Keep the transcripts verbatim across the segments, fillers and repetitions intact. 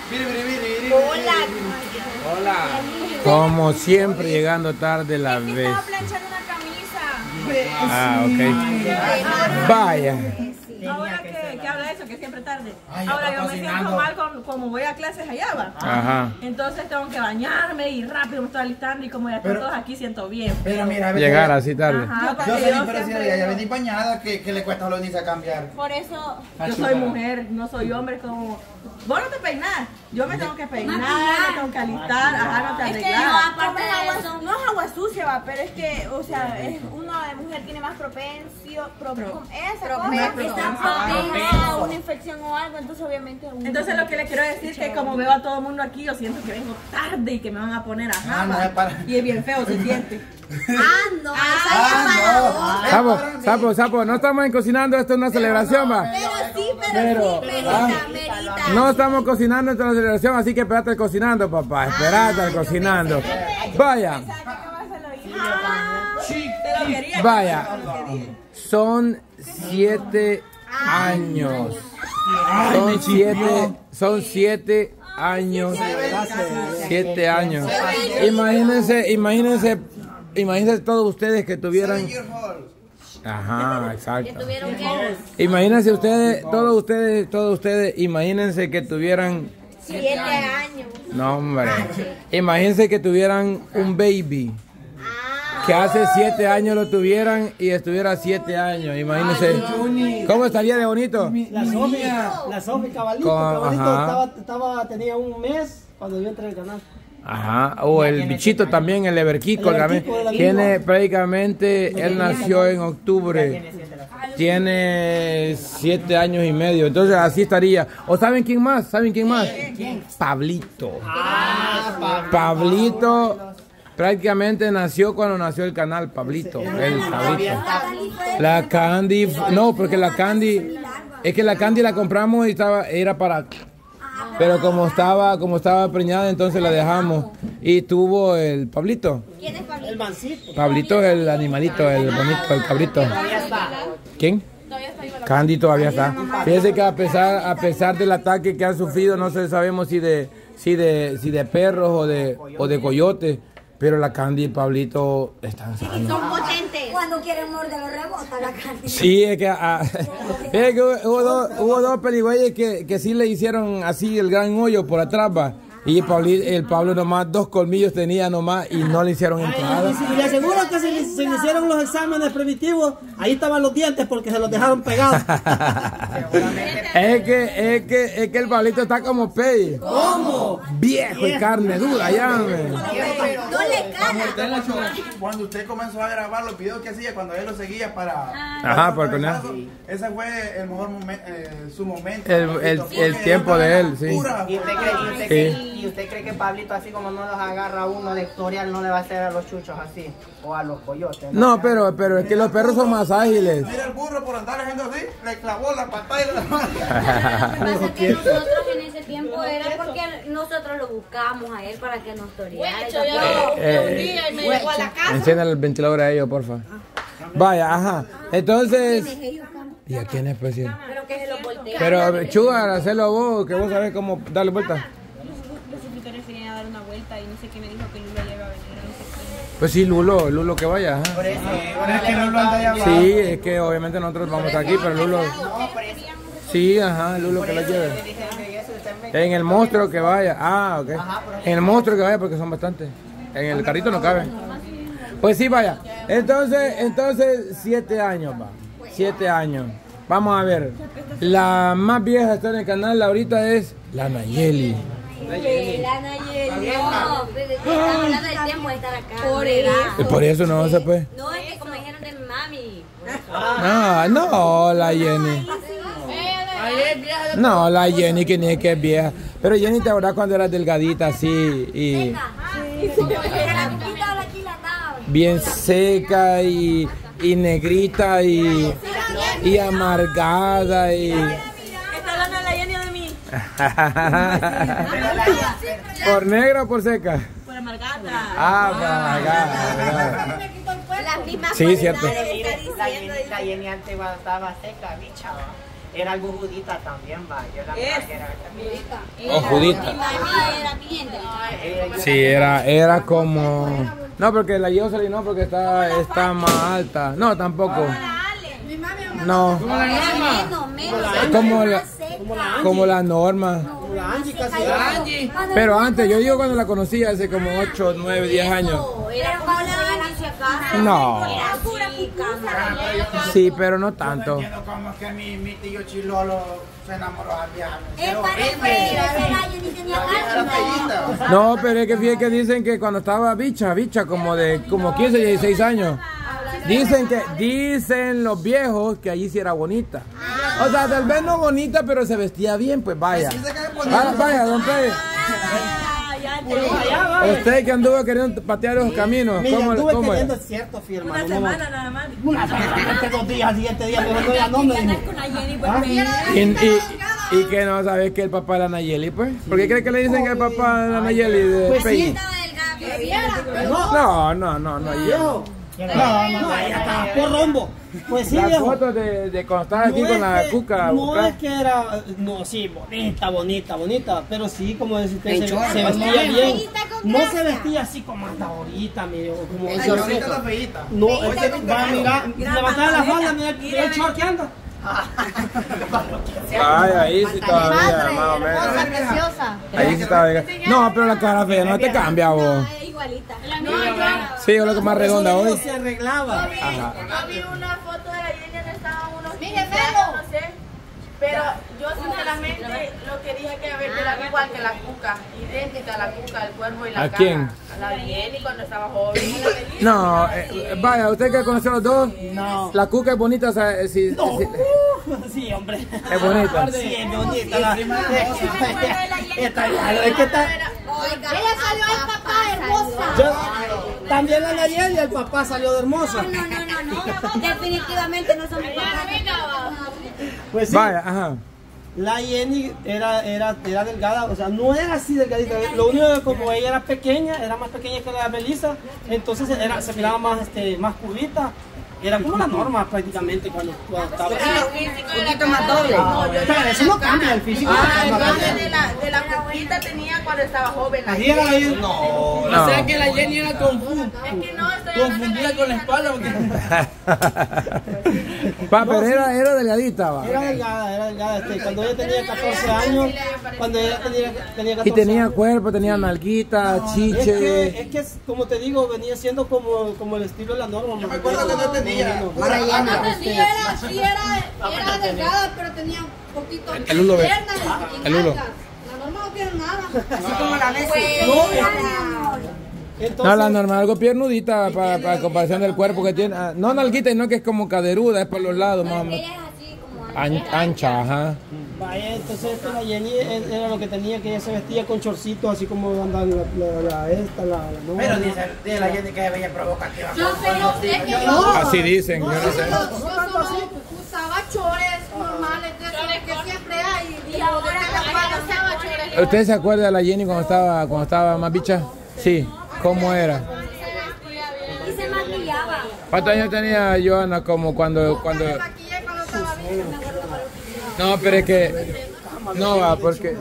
Hola. Hola. Como siempre, llegando tarde la es que vez. estaba planchando una camisa. Ah, ok. Vaya. Ahora que, que habla eso, que siempre tarde. Ay, Ahora está yo me siento cocinando. mal con, como voy a clases allá, va. Ajá. Entonces tengo que bañarme y rápido me estoy alistando y como ya están Pero- todos aquí siento bien. Pero mira, vete, Llegar así tarde. Ajá, Yo porque soy yo diferencial, siempre ya, ya digo, vení bañada, que, que le cuesta a Lonisa cambiar. Por eso. yo soy mujer, no soy hombre como... Vos no te peinás, yo me tengo que peinar, me tengo que alistar, ajá, no te Es que no, arreglas. aparte de agua, no es agua sucia, va, pero es que, o sea, es, uno de mujer tiene más propensión, pro, esa cosa, está propenso a una infección o algo, entonces obviamente uno- Entonces lo que le quiero decir es que como veo a todo el mundo aquí, yo siento que vengo tarde y que me van a poner a Ah, no, java. es para- Y es bien feo, se siente. Ah, no, Ah, no. Sapo, sapo, sapo, no estamos en cocinando, esto es una celebración, va. pero sí, pero, Pero, sí, ah, merita, merita. No estamos cocinando, esto es una celebración, así que espérate al cocinando, papá. Espérate al cocinando. Vaya, Te lo quería. vaya. Son siete años. Son siete, son siete años. Siete años. Imagínense, imagínense, imagínense todos ustedes que tuvieran. Ajá, exacto. ¿Tuvieron qué? Imagínense ustedes, todos ustedes, todos ustedes, imagínense que tuvieran. Siete años. No, hombre. Imagínense que tuvieran un baby. Que hace siete años lo tuvieran y estuviera siete años. Imagínense. ¿Cómo estaría de bonito? La Sofía, la Sofía Cabalito, Con- Cabalito ajá. estaba, estaba, tenía un mes cuando yo entré al canal. Ajá. O el bichito también, el Everquico. El también. Everquico de la Tiene misma. prácticamente, él nació en octubre. Tiene siete años y medio. Entonces así estaría. ¿O saben quién más? ¿Saben quién más? Pablito. Pablito. Prácticamente nació cuando nació el canal, Pablito, el Pablito. La Candy, no, porque la Candy, es que la Candy la compramos y estaba, era para, pero como estaba, como estaba preñada, entonces la dejamos y tuvo el Pablito. ¿Quién es Pablito? El mancito. Pablito es el animalito, el bonito, el cabrito. ¿Quién? Candy todavía está. Fíjese que a pesar, a pesar del ataque que ha sufrido, no sé, sabemos si de, si de, si de perros o de, o de coyotes. Pero la Candy y Pablito están sanos. Son potentes. Cuando quieren morder los rebota la carne. Sí, es que, ah, es que hubo, hubo dos, hubo dos peligüeyes que, que sí le hicieron así el gran hoyo por atrás, va. Y Pabli- el Pablo nomás dos colmillos tenía nomás y no le hicieron entrada. Y si le aseguro que se le, se le hicieron los exámenes primitivos, ahí estaban los dientes porque se los dejaron pegados. Es que, es que, es que el Pablito está como pey. ¿Cómo? Viejo y carne dura, ya, me. No le cala. Cuando usted comenzó a grabar los videos que hacía, cuando él lo seguía para... Ajá, por con Ese fue el mejor momento, eh, su momento. El, el, el tiempo de él, sí. Pura. ¿Y usted, cree, y, usted Sí. cree, ¿Y usted cree que Pablito, así como no los agarra uno de historial, no le va a hacer a los chuchos así? O a los coyotes. No, pero, pero es que los perros son más ágiles. Mira el burro por andar haciendo así, le clavó la patada y la mano. Lo que pasa es que nosotros en ese tiempo era porque nosotros lo buscábamos a él para que nos toreara. Eh, Encienda el ventilador a ellos, porfa. Vaya, ajá. Entonces. ¿Y a quién es pues? Sí? Pero que se lo voltea. Pero Chugar, hacelo vos, que vos sabés cómo darle vuelta. Los suscriptores querían a dar una vuelta y no sé qué me dijo que Lula ya iba a venir, no sé qué. Pues sí, Lulo, Lulo que vaya, ajá. Por eso, Pero es que no lo anda llamando. Sí, es que obviamente nosotros vamos a estar aquí, pero Lulo. Sí, ajá, Lulo que la lleve. En el monstruo que vaya. Ah, ok. En el monstruo que vaya porque son bastantes. En el carrito no cabe. Pues sí, vaya. Entonces, entonces, siete años, va. Siete años. Vamos a ver. La más vieja está en el canal ahorita es la Nayeli. La Nayeli. No, pero estamos hablando del tiempo de estar acá. Por ¿verdad? Y por eso no se puede. No, es que como dijeron de mi mami. No, no, la Jenny. No, la Jenny que ni que es vieja. Pero Jenny te acuerdas cuando eras delgadita así y bien seca y, y negrita y, y amargada y Está hablando la Jenny de mí. ¿Por negra o por seca? Por amargata. Ah, por amargada. Las mismas Sí, cierto. cualidades está La diciendo. Jenny, la Jenny antes estaba seca, bicha. Era algo judita también, va. Yo la verdad que era O judita. Era bien delicada. Sí, era, era como... No, porque la Jocelyn no, porque está, está más alta. No, tampoco. No. Menos, menos. Es como la, como la Norma. Como la Angie casi. Pero antes, yo digo cuando la conocí hace como ocho, nueve, diez años. Era como la Angie acá. No. Era pura cucusa. Sí, pero no tanto. Entiendo cómo es que mi, mi tío Chilolo se enamoró al viaje. Es para que ese gallo ni tenía gato. No, pero es que fíjate que dicen que cuando estaba bicha, bicha, como de como quince, dieciséis años. Dicen que, dicen los viejos que allí sí era bonita. O sea, tal vez no bonita, pero se vestía bien, pues vaya. Vaya, vaya, don Pedro. Usted que anduvo queriendo patear los caminos, Mira, ¿cómo, anduve cómo queriendo, es? es cierto, fi, hermano. Una semana nada más. Una semana, este dos días, al siguiente día, me mandó ya no me dijo. ¿Ah? Y, y, y que no sabes que el papá de la Nayeli, pues. ¿Por qué cree que le dicen que el papá de la Nayeli de Pues Peñi? No, No, no, no, no. yo- viejo. No, no, ella estaba por rombo. Pues sí, Las viejo. fotos de, de cuando estabas aquí No con es la que- cuca. No buscar. es que era, no, sí, bonita, bonita, bonita, pero sí, como decís, se, se vestía bien. No se vestía así como hasta ahorita, mire, o como... La señorita está feíta. No, es que va a mirar, levantar la falda, mira, mira el short que anda. Ay, ahí sí todavía, más o menos. Preciosa. Ahí sí todavía. No, pero la cara fea no te cambia, vos. Igualita. Sí, yo lo que más redonda hoy. Se arreglaba. Ajá. Yo vi una foto de la Jenny donde estaban unos Mire, quince velo. años, no sé. Pero yo sinceramente lo que dije que a ver, era igual que la cuca, idéntica a la cuca, el cuerpo y la ¿A cara. quién? A la Jenny cuando estaba joven. No, eh, vaya, ¿usted que conoció a los dos? No. La cuca es bonita, o sea, si, No. si- Sí, hombre. es bonita. Sí, es bonita. La, esta, es que está, Ella salió al papá hermosa. yo- también la Nayeli y el papá salió de hermosa. No, no, no, no. Definitivamente no son mi papá. Pues sí. Vaya, ajá. La Jenny era, era, era delgada, o sea, no era así delgadita. Lo único que como ella era pequeña, era más pequeña que la Melissa, entonces era, se miraba más, este, más curvita. Era como la Norma prácticamente cuando, cuando estaba. un poquito más doble. Pero eso no cambia el físico. Ah, no entonces cambia. de la, de la cuquita tenía cuando estaba joven. La Así era la Jenny. No. O sea que la Jenny era confu- Es que no, estoy confundida con la espalda. Porque... Pa, pero era, era delgadita, va. Era delgada, era delgada. Este, cuando ella tenía catorce años, cuando ella tenía, tenía catorce Y tenía años. cuerpo, tenía nalguita, Es chiche. que, es que, como te digo, venía siendo como, como el estilo de la Norma. Yo me acuerdo que no tenía. pura Sí gana. era, sí era, era delgada, pero tenía un poquito El Lulo ve. piernas y El Lulo. nalgas. La norma no tiene nada. Así como la Messi. Entonces, No, la normal, algo piernudita para, para comparación del cuerpo que tiene. Ah, no nalguita, sino que es como caderuda, es por los lados más o menos. Ella es así como An- ancha, ajá. vaya, entonces esta, la Jenny era lo que tenía, que ella se vestía con chorcitos, así como anda la, la, la esta, la, la Norma. Pero dice, dice la gente que se veía provocativa. No, pero es que yo, Así dicen, yo no sé. yo solo usaba chores normales de esos que siempre hay. Y ahora cuando usaba chores. ¿Usted se acuerda de la Jenny cuando estaba, cuando estaba más bicha? Sí. ¿Cómo era? Y se maquillaba. ¿Cuántos años tenía Johanna como cuando, cuando... Me maquillé cuando estaba bien. No, pero es que... No va, porque...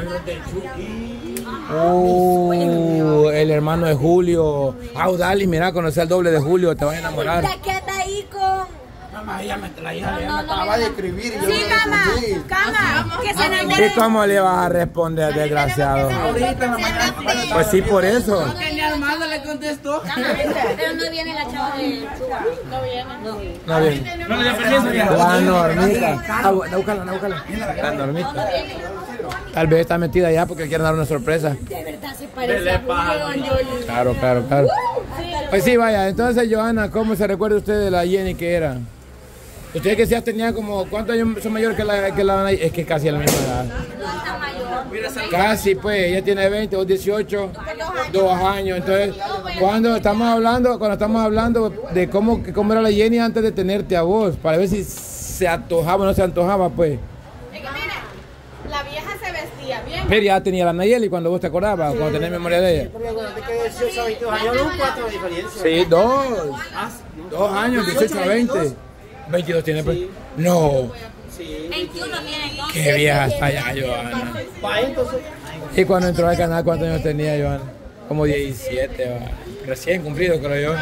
Uh, el hermano de Julio. Audali, mira, conocer el doble de Julio, te vas a enamorar. ¿Qué está ahí con...? Mamá, ella me, la hija ella me acababa de escribir. y yo Sí, no cama, respondí. cama, que se enamore. ¿Y cómo le vas a responder, desgraciado? Ahorita, mamá. Pues sí, por eso. Que mi hermano le contestó. Pero no viene la chava de Chuba. No viene. No. No bien. No le da permiso ya. La normita. Ah, bu- no, búscala, no, búscala. La normita. Tal vez está metida allá porque quiere dar una sorpresa. De verdad se parece a Julio. Claro, claro, claro. Pues sí, vaya. Entonces, Johanna, ¿cómo se recuerda usted de la Jenny que era? Usted que ya tenía como, ¿cuántos años son mayores que la que la Es que casi a la misma edad. No está mayor. Casi, pues, ella tiene veinte o dieciocho, dos años. Entonces, cuando estamos hablando, cuando estamos hablando de cómo, cómo era la Jenny antes de tenerte a vos, para ver si se antojaba o no se antojaba, pues. Es que mira, la vieja se vestía bien. Pero ya tenía la Nayeli cuando vos te acordabas, cuando tenés memoria de ella. Porque acuérdate que dieciocho a veintidós años, no cuatro de diferencia. Sí, dos. Dos años, dieciocho a veinte. veintidós tiene, pues. No. Sí. En veintiuno tiene entonces. Qué vieja está ya, Johanna. ¿Y cuando entró al canal cuántos años tenía, Johanna? Como diecisiete, va. Recién cumplido, creo yo.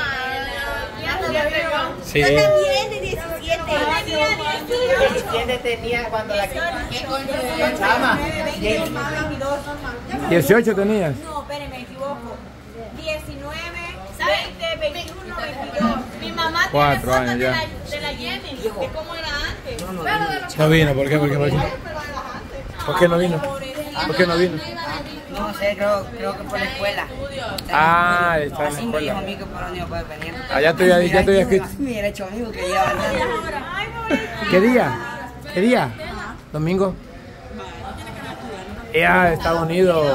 Sí. Yo también de diecisiete. diecisiete tenía cuando la chama. dieciocho tenías. No, espere, me equivoco. diecinueve, veinte, veintiuno, veintidós. Mi mamá tiene Cuatro fotos años de ya. la, de la Jenny, de cómo era antes. No vino, ¿por qué? ¿Por qué? ¿Por qué? ¿Por qué no vino? ¿Por qué no vino? No sé, creo, creo que por la escuela. Ah, está en la Así me dijo escuela. a mí que por dónde puede venir. Ah, ya estoy, ya estoy escrito. Me hubiera hecho amigo que ya ¿Qué día? ¿Qué día? ¿Domingo? Ya, de Estados Unidos.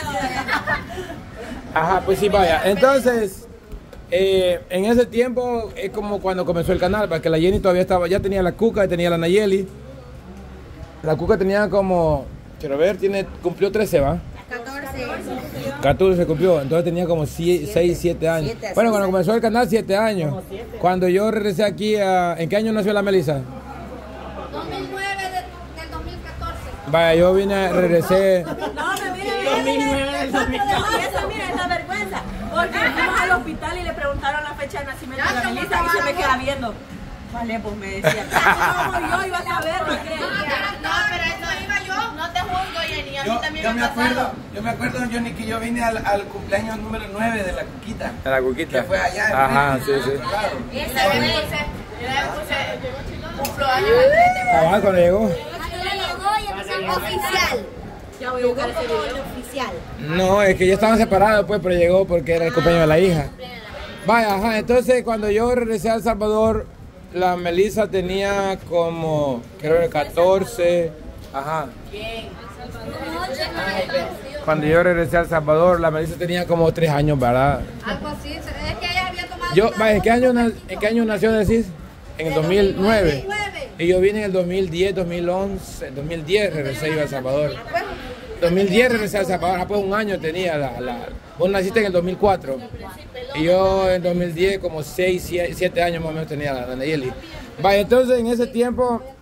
Ajá, pues sí, vaya. Entonces, eh, en ese tiempo es como cuando comenzó el canal, porque la Jenny todavía estaba, ya tenía la Cuca, tenía la Nayeli. La Cuca tenía como, quiero ver, tiene, cumplió trece, ¿va? catorce cumplió, entonces tenía como seis, siete años. Bueno, cuando comenzó el canal, siete años. Cuando yo regresé aquí, a, ¿en qué año nació la Melissa? dos mil nueve de- del dos mil catorce. Vaya, yo vine, regresé. No, pero mire, mire, mire, esa, mira, esa vergüenza. Porque fuimos al hospital y le preguntaron la fecha de nacimiento de la Melissa y se me queda viendo. Vale, pues me decía. No, yo iba a saber. No, pero eso iba yo. No te juzgo, Jenny. A mí Yo, también yo me me ha pasado. acuerdo, yo me acuerdo, Johnny, que yo vine al, al cumpleaños número nueve de la Cuquita. De la Cuquita. Que fue allá. en Ajá, México. sí, sí. Claro. Esa vez puse, esa vez puse, cumplo años al frente. Ah, cuando llegó. Cuando le llegó y empezó oficial. Ya voy a buscar ese video. Oficial. No, es que ya estaban separados, pues, pero llegó porque era el cumpleaños de la hija. Vaya, ajá, entonces cuando yo regresé a El Salvador, la Melissa tenía como, creo que catorce, ajá. Cuando yo regresé a El Salvador, la Melissa tenía como tres años, ¿verdad? Algo así. Es que ella había tomado. Yo, una vaya, ¿en qué año, foto na- ¿en qué año nació, decís? En el dos mil nueve. Y yo vine en el dos mil diez, dos mil once, dos mil diez regresé yo a El Salvador. dos mil diez regresé a El Salvador, después un año tenía la, la... Vos naciste en el dos mil cuatro. Y yo en dos mil diez como seis, siete años más o menos tenía la, la Nayeli. Vaya, entonces en ese tiempo